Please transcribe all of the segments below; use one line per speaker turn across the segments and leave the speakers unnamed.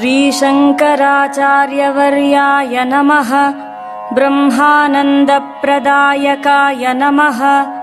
श्रीशंकराचार्यवर्याय नमः। ब्रह्मानंदप्रदायकाय नमः।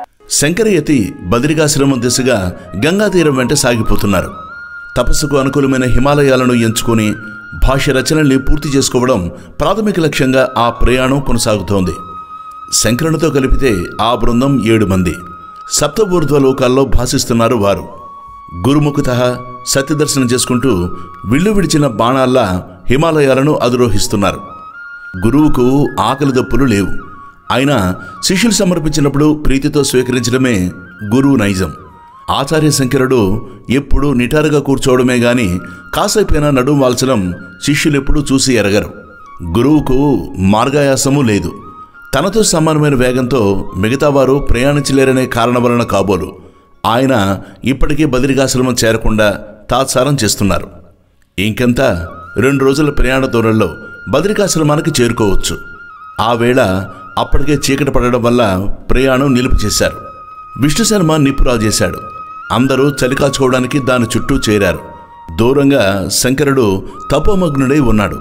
శంకరయతి బద్రికాశ్రమం దిశగా గంగాతీరం వెంట సాగిపోతున్నారు. తపస్సుకు అనుకూలమైన హిమాలయాలను ఎంచుకుని భాష్య రచనల్ని పూర్తి చేసుకోవడం ప్రాథమిక లక్ష్యంగా ఆ ప్రయాణం కొనసాగుతోంది. శంకరునితో కలిపితే ఆ బృందం 7 మంది. సప్తఊర్ధ్వ లోకాల్లో భాసిస్తున్నారు వారు. గురుముఖత సత్యదర్శనం చేసుకుంటూ విల్లు విడిచిన బాణాల్లా హిమాలయాలను అధిరోహిస్తున్నారు. గురువుకు ఆకలి దప్పులు లేవు. అయినా శిష్యులు సమర్పించినప్పుడు ప్రీతితో స్వీకరించడమే గురువు నైజం. ఆచార్య శంకరుడు ఎప్పుడూ నిటారుగా కూర్చోవడమే గాని కాసేపైనా నడుం వాల్చడం శిష్యులెప్పుడూ చూసి ఎరగరు. గురువుకు మార్గాయాసము లేదు. తనతో సమానమైన వేగంతో మిగతా వారు ప్రయాణించలేరనే కారణం వలన కాబోలు ఆయన ఇప్పటికీ బద్రికాశ్రమం చేరకుండా తాత్సారం చేస్తున్నారు. ఇంకెంత 2 రోజుల ప్రయాణ దూరంలో బద్రికాశ్రమానికి చేరుకోవచ్చు. ఆ వేళ అప్పటికే చీకటి పడడం వల్ల ప్రయాణం నిలుపు చేశారు. విష్ణుశర్మ నిప్పు రాజేశాడు. అందరూ చలి కాచుకోవడానికి దాని చుట్టూ చేరారు. దూరంగా శంకరుడు తపోమగ్నుడై ఉన్నాడు.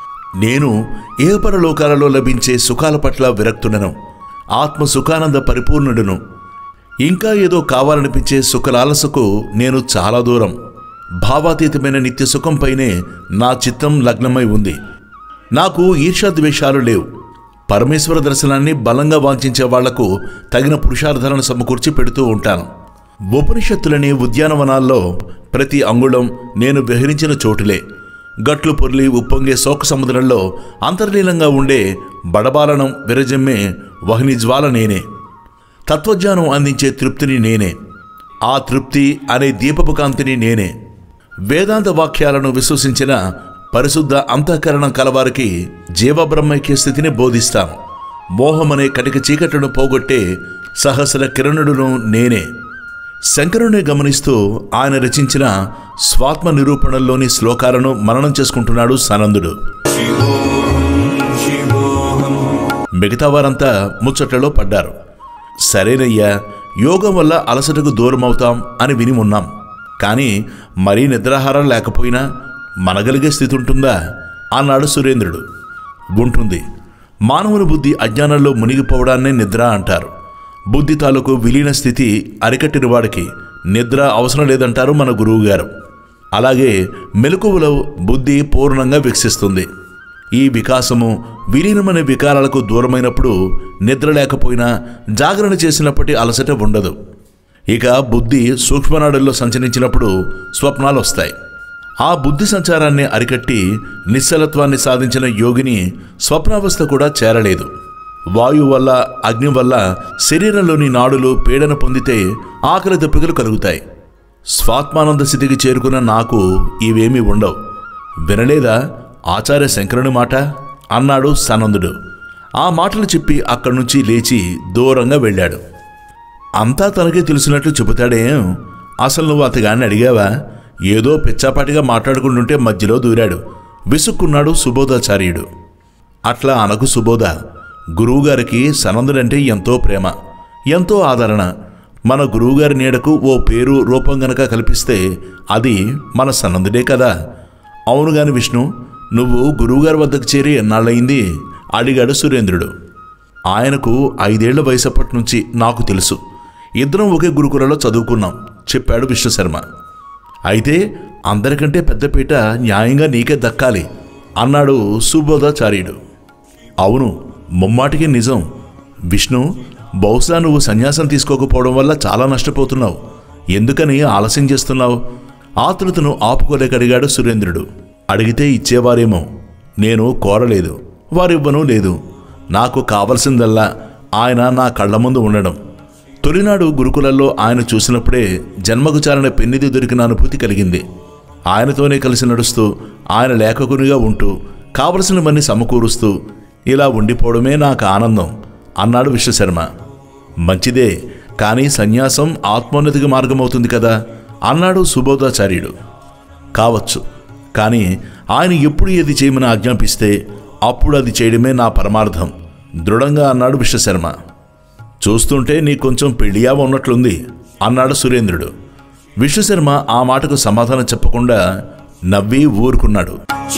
నేను ఏపరలోకాలలో లభించే సుఖాల పట్ల విరక్తుడను, ఆత్మ సుఖానంద పరిపూర్ణుడును. ఇంకా ఏదో కావాలనిపించే సుఖలాలసకు నేను చాలా దూరం. భావాతీతమైన నిత్య సుఖంపైనే నా చిత్తం లగ్నమై ఉంది. నాకు ఈర్ష్యాద్వేషాలు లేవు. పరమేశ్వర దర్శనాన్ని బలంగా వాంఛించే వాళ్లకు తగిన పురుషార్థాలను సమకూర్చి పెడుతూ ఉంటాను. ఉపనిషత్తులని ఉద్యానవనాల్లో ప్రతి అంగుళం నేను విహరించిన చోటులే. గట్లు పొర్లి ఉప్పొంగే శోక సముద్రంలో అంతర్లీనంగా ఉండే బడబాలనం విరజమ్మే వహ్నిజ్వాల నేనే. తత్వజ్ఞానం అందించే తృప్తిని నేనే. ఆ తృప్తి అనే దీపపు కాంతిని నేనే. వేదాంత వాక్యాలను విశ్వసించిన పరిశుద్ధ అంతఃకరణం కలవారికి జీవబ్రహ్మైక్య స్థితిని బోధిస్తాను. మోహమనే కటిక చీకట్లను పోగొట్టే సహస్ర కిరణుడును నేనే. శంకరుని గమనిస్తూ ఆయన రచించిన స్వాత్మ నిరూపణల్లోని శ్లోకాలను మననం చేసుకుంటున్నాడు సనందుడు. మిగతా వారంతా ముచ్చట్లలో పడ్డారు. సరేనయ్యా, యోగం వల్ల అలసటకు దూరం అవుతాం అని విని ఉన్నాం. కానీ మరీ నిద్రాహారం లేకపోయినా మనగలిగే స్థితి ఉంటుందా అన్నాడు సురేంద్రుడు. ఉంటుంది. మానవుని బుద్ధి అజ్ఞానంలో మునిగిపోవడాన్నే నిద్ర అంటారు. బుద్ధి తాలూకు విలీన స్థితి అరికట్టిన వాడికి నిద్ర అవసరం లేదంటారు మన గురువుగారు. అలాగే మెలకువలో బుద్ధి పూర్ణంగా వికసిస్తుంది. ఈ వికాసము విలీనమనే వికారాలకు దూరమైనప్పుడు నిద్ర లేకపోయినా జాగరణ చేసినప్పటి అలసట ఉండదు. ఇక బుద్ధి సూక్ష్మనాడుల్లో సంచరించినప్పుడు స్వప్నాలు వస్తాయి. ఆ బుద్ధి సంచారాన్ని అరికట్టి నిశ్చలత్వాన్ని సాధించిన యోగిని స్వప్నావస్థ కూడా చేరలేదు. వాయువు వల్ల అగ్ని వల్ల శరీరంలోని నాడులు పీడన పొందితే ఆకలి దప్పికలు కలుగుతాయి. స్వాత్మానంద స్థితికి చేరుకున్న నాకు ఇవేమీ ఉండవు. వినలేదా ఆచార్య శంకరుని మాట అన్నాడు సనందుడు. ఆ మాటలు చెప్పి అక్కడి నుంచి లేచి దూరంగా వెళ్ళాడు. అంతా తనకే తెలిసినట్లు చెబుతాడేం? అసలు నువ్వు అతగాన్ని అడిగావా? ఏదో పిచ్చాపాటిగా మాట్లాడుకుంటుంటే మధ్యలో దూరాడు. విసుక్కున్నాడు సుబోధాచార్యుడు. అట్లా అనకు సుబోధ. గురువుగారికి సనందుడంటే ఎంతో ప్రేమ, ఎంతో ఆదరణ. మన గురువుగారి నీడకు ఓ పేరు రూపం గనక కల్పిస్తే అది మన సనందుడే కదా. అవునుగాని విష్ణు, నువ్వు గురువుగారి వద్దకు చేరి ఎన్నాళ్ళయింది అడిగాడు సురేంద్రుడు. ఆయనకు 5 ఏళ్ల వయసప్పటి నుంచి నాకు తెలుసు. ఇద్దరం ఒకే గురుకులలో చదువుకున్నాం చెప్పాడు విష్ణుశర్మ. అయితే అందరికంటే పెద్దపీట న్యాయంగా నీకే దక్కాలి అన్నాడు సుబోధాచార్యుడు. అవును, ముమ్మాటికి నిజం. విష్ణు, బహుశా నువ్వు సన్యాసం తీసుకోకపోవడం వల్ల చాలా నష్టపోతున్నావు. ఎందుకని ఆలస్యం చేస్తున్నావు? ఆతృతను ఆపుకోలేక అడిగాడు సురేంద్రుడు. అడిగితే ఇచ్చేవారేమో. నేను కోరలేదు, వారివ్వనూ లేదు. నాకు కావలసిందల్లా ఆయన నా కళ్ల ముందు ఉండడం. తొలినాడు గురుకులలో ఆయన చూసినప్పుడే జన్మగుచారణ పెన్నిది దొరికిన అనుభూతి కలిగింది. ఆయనతోనే కలిసి నడుస్తూ, ఆయన లేఖకునిగా ఉంటూ, కావలసినవన్నీ సమకూరుస్తూ ఇలా ఉండిపోవడమే నాకు ఆనందం అన్నాడు విశ్వశర్మ. మంచిదే, కానీ సన్యాసం ఆత్మోన్నతికి మార్గమవుతుంది కదా అన్నాడు సుబోధాచార్యుడు. కావచ్చు, కానీ ఆయన ఎప్పుడు ఏది చేయమని ఆజ్ఞాపిస్తే అప్పుడు అది చేయడమే నా పరమార్థం దృఢంగా అన్నాడు విశ్వశర్మ. చూస్తుంటే నీ కొంచెం పెళ్లియావ ఉన్నట్లుంది అన్నాడు సురేంద్రుడు. విశ్వశర్మ ఆ మాటకు సమాధానం చెప్పకుండా నవ్వి ఊరుకున్నాడు.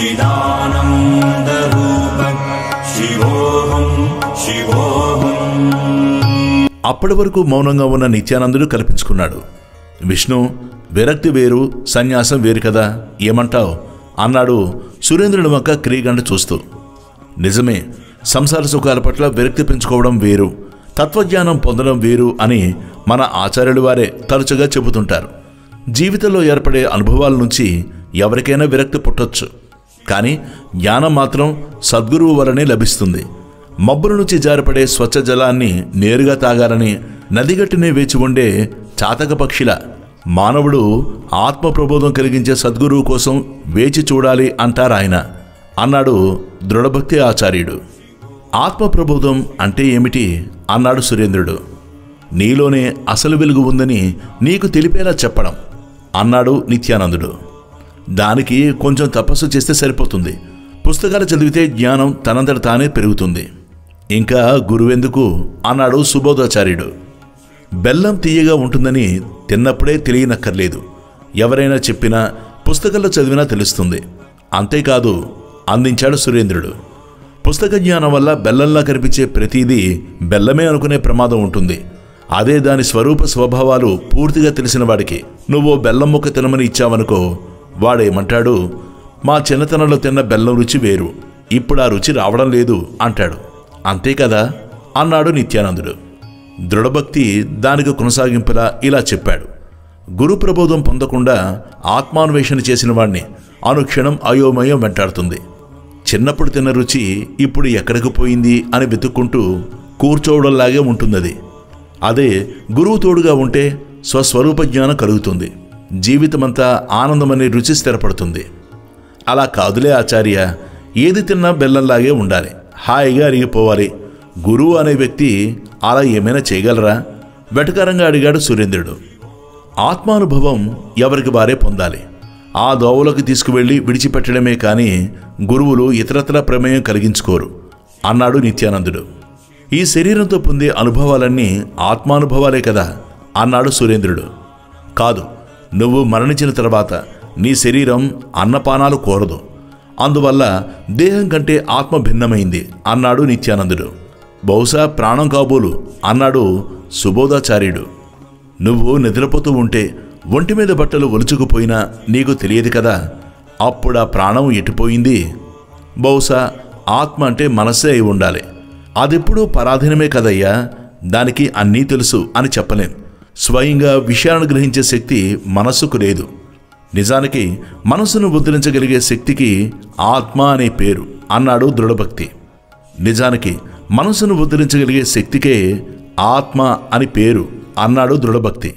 అప్పటి వరకు మౌనంగా ఉన్న నిత్యానందుడు కల్పించుకున్నాడు. విష్ణు, విరక్తి వేరు, సన్యాసం వేరు కదా, ఏమంటావు అన్నాడు సురేంద్రుడి వంక క్రీగంట చూస్తూ. నిజమే, సంసార సుఖాల పట్ల విరక్తి పెంచుకోవడం వేరు, తత్వజ్ఞానం పొందడం వేరు అని మన ఆచార్యుల వారే తరచుగా చెబుతుంటారు. జీవితంలో ఏర్పడే అనుభవాల నుంచి ఎవరికైనా విరక్తి పుట్టొచ్చు, కానీ జ్ఞానం మాత్రం సద్గురువు వలనే లభిస్తుంది. మబ్బుల నుంచి జారిపడే స్వచ్ఛ జలాన్ని నేరుగా తాగాలని నదిగట్టునే వేచి ఉండే చాతక పక్షిలా మానవుడు ఆత్మ ప్రబోధం కలిగించే సద్గురువు కోసం వేచి చూడాలి అంటారాయన అన్నాడు దృఢభక్తి ఆచార్యుడు. ఆత్మ ప్రబోధం అంటే ఏమిటి అన్నాడు సురేంద్రుడు. నీలోనే అసలు వెలుగు ఉందని నీకు తెలిపేలా చెప్పడం అన్నాడు నిత్యానందుడు. దానికి కొంచెం తపస్సు చేస్తే సరిపోతుంది. పుస్తకాలు చదివితే జ్ఞానం తనంతట తానే పెరుగుతుంది. ఇంకా గురువెందుకు అన్నాడు సుబోధాచార్యుడు. బెల్లం తీయగా ఉంటుందని తిన్నప్పుడే తెలియనక్కర్లేదు, ఎవరైనా చెప్పినా పుస్తకంలో చదివినా తెలుస్తుంది. అంతేకాదు అందించాడు సురేంద్రుడు. పుస్తక జ్ఞానం వల్ల బెల్లంలా కనిపించే ప్రతిదీ బెల్లమే అనుకునే ప్రమాదం ఉంటుంది. అదే దాని స్వరూప స్వభావాలు పూర్తిగా తెలిసిన వాడికి నువ్వు బెల్లం ముక్క తినమని ఇచ్చావనుకో, వాడేమంటాడు, మా చిన్నతనంలో తిన్న బెల్లం రుచి వేరు, ఇప్పుడు ఆ రుచి రావడం లేదు అంటాడు. అంతే కదా అన్నాడు నిత్యానందుడు. దృఢభక్తి దానికి కొనసాగింపులా ఇలా చెప్పాడు. గురు ప్రబోధం పొందకుండా ఆత్మాన్వేషణ చేసిన వాణ్ణి అనుక్షణం అయోమయం వెంటాడుతుంది. చిన్నప్పుడు తిన్న రుచి ఇప్పుడు ఎక్కడికి పోయింది అని వెతుక్కుంటూ కూర్చోవడంలాగే ఉంటున్నది. అదే గురువు తోడుగా ఉంటే స్వస్వరూప జ్ఞానం కలుగుతుంది. జీవితమంతా ఆనందమనే రుచి స్థిరపడుతుంది. అలా కాదులే ఆచార్య, ఏది తిన్నా బెల్లంలాగే ఉండాలి, హాయిగా అరిగిపోవాలి. గురువు అనే వ్యక్తి అలా ఏమైనా చేయగలరా? వెటకారంగా అడిగాడు సురేంద్రుడు. ఆత్మానుభవం ఎవరికి వారే పొందాలి. ఆ దోవలోకి తీసుకువెళ్ళి విడిచిపెట్టడమే కానీ గురువులు ఇతరత్రా ప్రమేయం కలిగించుకోరు అన్నాడు నిత్యానందుడు. ఈ శరీరంతో పొందే అనుభవాలన్నీ ఆత్మానుభవాలే కదా అన్నాడు సురేంద్రుడు. కాదు, నువ్వు మరణించిన తర్వాత నీ శరీరం అన్నపానాలు కోరదు, అందువల్ల దేహం కంటే ఆత్మ భిన్నమైంది అన్నాడు నిత్యానందుడు. బహుశా ప్రాణం కాబోలు అన్నాడు సుబోధాచార్యుడు. నువ్వు నిద్రపోతూ ఉంటే ఒంటి మీద బట్టలు ఒలుచుకుపోయినా నీకు తెలియదు కదా, అప్పుడా ప్రాణం ఎటుపోయింది? బహుశా ఆత్మ అంటే మనస్సే అయి ఉండాలి. అదెప్పుడూ పరాధీనమే కదయ్యా, దానికి అన్నీ తెలుసు అని చెప్పలేం. స్వయంగా విషయాలను గ్రహించే శక్తి మనస్సుకు లేదు. నిజానికి మనస్సును ఉద్ధరించగలిగే శక్తికి ఆత్మ అనే పేరు అన్నాడు దృఢభక్తి. నిజానికి మనస్సును ఉద్ధరించగలిగే శక్తికే ఆత్మ అని పేరు అన్నాడు దృఢభక్తి.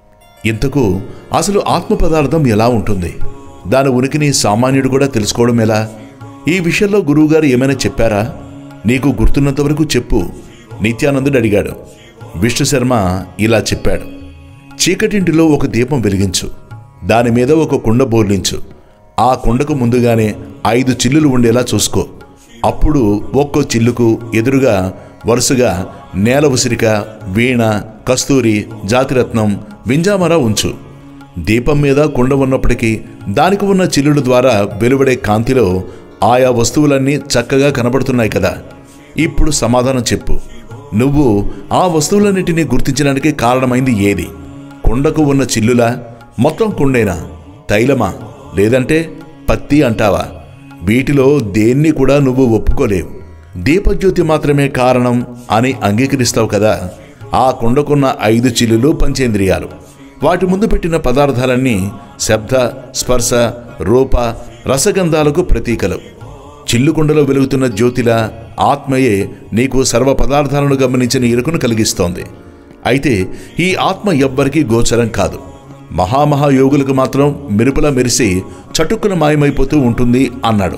ఇంతకు అసలు ఆత్మ పదార్థం ఎలా ఉంటుంది? దాని ఉనికిని సామాన్యుడు కూడా తెలుసుకోవడం ఎలా? ఈ విషయంలో గురువుగారు ఏమైనా చెప్పారా? నీకు గుర్తున్నంతవరకు చెప్పు నిత్యానందుడు అడిగాడు. విష్ణుశర్మ ఇలా చెప్పాడు. చీకటింటిలో ఒక దీపం వెలిగించు, దాని మీద ఒక కుండ బోర్లించు. ఆ కుండకు ముందుగానే 5 చిల్లులు ఉండేలా చూసుకో. అప్పుడు ఒక్కో చిల్లుకు ఎదురుగా వరుసగా నేల ఉసిరిక, వీణ, కస్తూరి, జాతిరత్నం, వింజామర ఉంచు. దీపం మీద కుండ ఉన్నప్పటికీ దానికి ఉన్న చిల్లుల ద్వారా వెలువడే కాంతిలో ఆయా వస్తువులన్నీ చక్కగా కనబడుతున్నాయి కదా. ఇప్పుడు సమాధానం చెప్పు. నువ్వు ఆ వస్తువులన్నిటినీ గుర్తించడానికి కారణమైంది ఏది? కుండకు ఉన్న చిల్లులా, మొత్తం కుండేనా, తైలమా, లేదంటే పత్తి అంటావా? వీటిలో దేన్ని కూడా నువ్వు ఒప్పుకోలేవు. దీపజ్యోతి మాత్రమే కారణం అని అంగీకరిస్తావు కదా. ఆ కుండకున్న 5 చిల్లులు పంచేంద్రియాలు. వాటి ముందు పెట్టిన పదార్థాలన్నీ శబ్ద, స్పర్శ, రూప, రసగంధాలకు ప్రతీకలు. చిల్లుకుండలో వెలుగుతున్న జ్యోతిలా ఆత్మయే నీకు సర్వ పదార్థాలను గమనించిన ఎరుకను కలిగిస్తోంది. అయితే ఈ ఆత్మ ఎవ్వరికీ గోచరం కాదు. మహామహాయోగులకు మాత్రం మెరుపులా మెరిసి చటుక్కున మాయమైపోతూ ఉంటుంది అన్నాడు.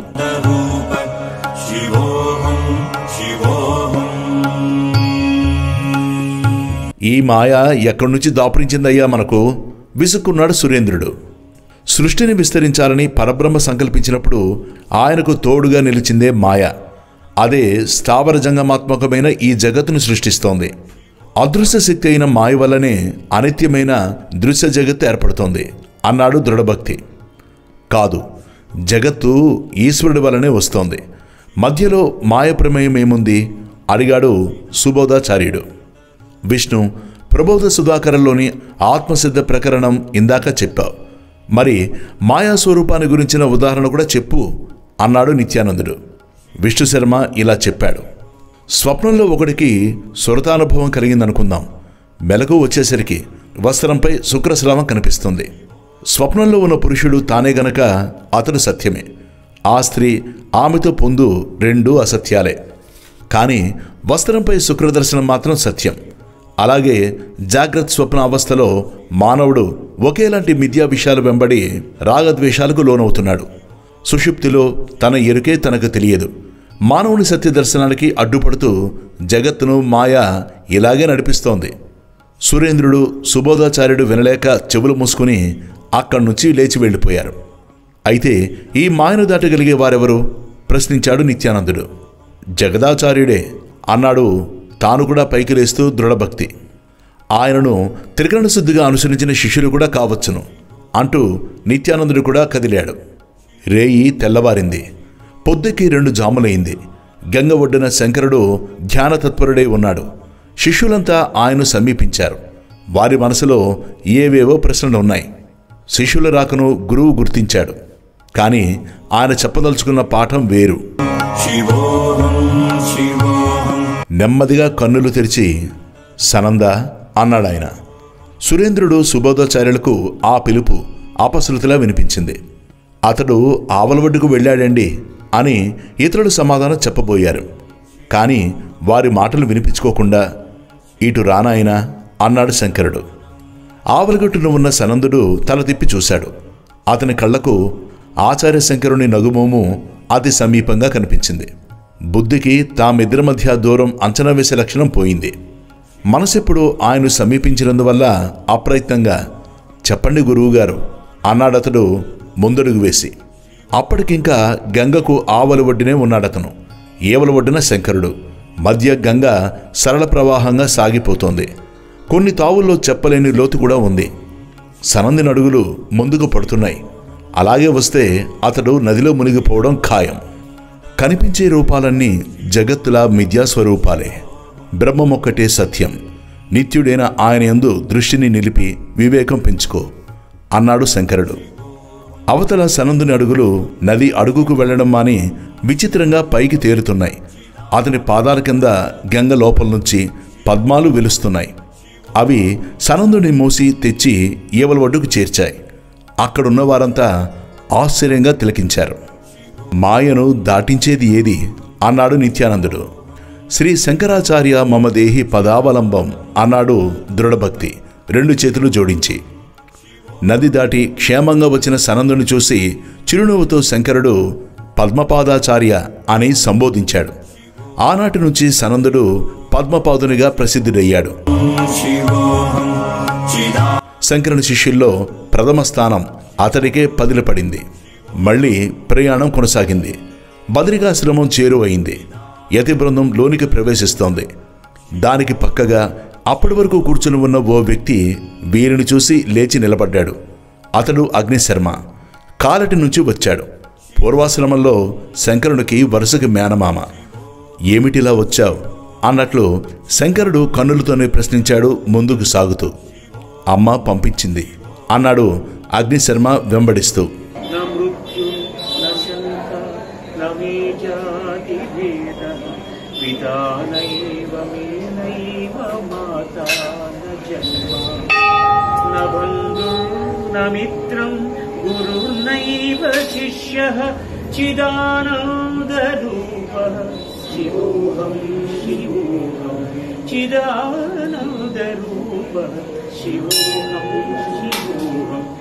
ఈ మాయ ఎక్కడి నుంచి దాపురించిందయ్యా మనకు? విసుక్కున్నాడు సురేంద్రుడు. సృష్టిని విస్తరించాలని పరబ్రహ్మ సంకల్పించినప్పుడు ఆయనకు తోడుగా నిలిచిందే మాయ. అదే స్థావర జంగమాత్మకమైన ఈ జగత్తును సృష్టిస్తోంది. అదృశ్య శక్తి అయిన మాయ వల్లనే అనిత్యమైన దృశ్య జగత్తు ఏర్పడుతోంది అన్నాడు దృఢభక్తి. కాదు, జగత్తు ఈశ్వరుడి వలనే వస్తోంది, మధ్యలో మాయ ప్రమేయం ఏముంది అడిగాడు సుబోధాచార్యుడు. విష్ణు, ప్రబోధ సుధాకరంలోని ఆత్మసిద్ధ ప్రకరణం ఇందాక చెప్పావు, మరి మాయా స్వరూపాన్ని గురించిన ఉదాహరణ కూడా చెప్పు అన్నాడు నిత్యానందుడు. విష్ణుశర్మ ఇలా చెప్పాడు. స్వప్నంలో ఒకడికి సురతానుభవం కలిగిందనుకుందాం. మెలకు వచ్చేసరికి వస్త్రంపై శుక్రస్రావం కనిపిస్తుంది. స్వప్నంలో ఉన్న పురుషుడు తానే గనక అతడు సత్యమే, ఆ స్త్రీ ఆమెతో పొందు రెండూ అసత్యాలే. కానీ వస్త్రంపై శుక్రదర్శనం మాత్రం సత్యం. అలాగే జాగ్రత్త స్వప్న అవస్థలో మానవుడు ఒకేలాంటి మిథ్యా విషయాలు వెంబడి రాగద్వేషాలకు లోనవుతున్నాడు. సుషుప్తిలో తన ఎరుకే తనకు తెలియదు. మానవుని సత్య దర్శనానికి అడ్డుపడుతూ జగత్తును మాయ ఇలాగే నడిపిస్తోంది. సురేంద్రుడు, సుబోధాచార్యుడు వినలేక చెవులు మూసుకుని అక్కడి నుంచి లేచి వెళ్ళిపోయారు. అయితే ఈ మాయను దాటగలిగే వారెవరు ప్రశ్నించాడు నిత్యానందుడు. జగదాచార్యుడే అన్నాడు తాను కూడా పైకి లేస్తూ దృఢభక్తి. ఆయనను త్రికరణ శుద్ధిగా అనుసరించిన శిష్యులు కూడా కావచ్చును అంటూ నిత్యానందుడు కూడా కదిలాడు. రేయి తెల్లవారింది. పొద్దుకి 2 జాములైంది. గంగ ఒడ్డున శంకరుడు ధ్యానతత్పరుడై ఉన్నాడు. శిష్యులంతా ఆయన్ను సమీపించారు. వారి మనసులో ఏవేవో ప్రశ్నలు ఉన్నాయి. శిష్యుల రాకను గురువు గుర్తించాడు. కానీ ఆయన చెప్పదలుచుకున్న పాఠం వేరు. నెమ్మదిగా కన్నులు తెరిచి సనంద అన్నాడాయన. సురేంద్రుడు, సుబోధాచార్యులకు ఆ పిలుపు అపశృతిలా వినిపించింది. అతడు ఆవలవడ్డుకు వెళ్ళాడండి అని ఇతరులు సమాధానం చెప్పబోయారు. కానీ వారి మాటలు వినిపించుకోకుండా ఇటు రానాయనా అన్నాడు శంకరుడు. ఆవలగట్టున ఉన్న సనందుడు తల తిప్పి చూశాడు. అతని కళ్లకు ఆచార్య శంకరుని నగుమోము అతి సమీపంగా కనిపించింది. బుద్ధికి తామిద్దరి మధ్య దూరం అంచనా వేసే లక్షణం పోయింది. మనసెప్పుడు ఆయన్ను సమీపించినందువల్ల అప్రయత్నంగా చెప్పండి గురువుగారు అన్నాడతడు ముందడుగు వేసి. అప్పటికింకా గంగకు ఆవల ఒడ్డునే ఉన్నాడతను. ఏవల ఒడ్డున శంకరుడు. మధ్య గంగ సరళ ప్రవాహంగా సాగిపోతోంది. కొన్ని తావుల్లో చెప్పలేని లోతు కూడా ఉంది. సనందిని అడుగులు ముందుకు పడుతున్నాయి. అలాగే వస్తే అతడు నదిలో మునిగిపోవడం ఖాయం. కనిపించే రూపాలన్నీ జగత్తులా మిథ్యాస్వరూపాలే. బ్రహ్మమొక్కటే సత్యం. నిత్యుడైన ఆయన యందు దృష్టిని నిలిపి వివేకం పెంచుకో అన్నాడు శంకరుడు. అవతల సనందుని అడుగులు నది అడుగుకు వెళ్లడం మాని విచిత్రంగా పైకి తేరుతున్నాయి. అతని పాదాల కింద గంగ లోపల నుంచి పద్మాలు వెలుస్తున్నాయి. అవి సనందుని మోసి తెచ్చి ఏవల ఒడ్డుకు చేర్చాయి. అక్కడున్న వారంతా ఆశ్చర్యంగా తిలకించారు. మాయను దాటించేది ఏది అన్నాడు నిత్యానందుడు. శ్రీ శంకరాచార్య మమ దేహి పదావలంబం అన్నాడు దృఢభక్తి 2 చేతులు జోడించి. నది దాటి క్షేమంగా వచ్చిన సనందుని చూసి చిరునవ్వుతో శంకరుడు పద్మపాదాచార్య అని సంబోధించాడు. ఆనాటి నుంచి సనందుడు పద్మపాదునిగా ప్రసిద్ధుడయ్యాడు. శంకరుని శిష్యుల్లో ప్రథమ స్థానం అతడికే పదిలపడింది. మళ్లీ ప్రయాణం కొనసాగింది. బదరికాశ్రమం చేరువైంది. యతి బృందం లోనికి ప్రవేశిస్తోంది. దానికి పక్కగా అప్పటి వరకు కూర్చుని ఉన్న ఓ వ్యక్తి వీరిని చూసి లేచి నిలబడ్డాడు. అతడు అగ్నిశర్మ. కాలటి నుంచి వచ్చాడు. పూర్వాశ్రమంలో శంకరునికి వరుసకి మేనమామ. ఏమిటిలా వచ్చావు అన్నట్లు శంకరుడు కన్నులతోనే ప్రశ్నించాడు ముందుకు సాగుతూ. అమ్మ పంపించింది అన్నాడు అగ్నిశర్మ వెంబడిస్తూ.
మిత్రం గురుర్నైవ శిష్యః చిదానందరూపః శివోహం శివోహం చిదానందరూపః శివోహం శివోహం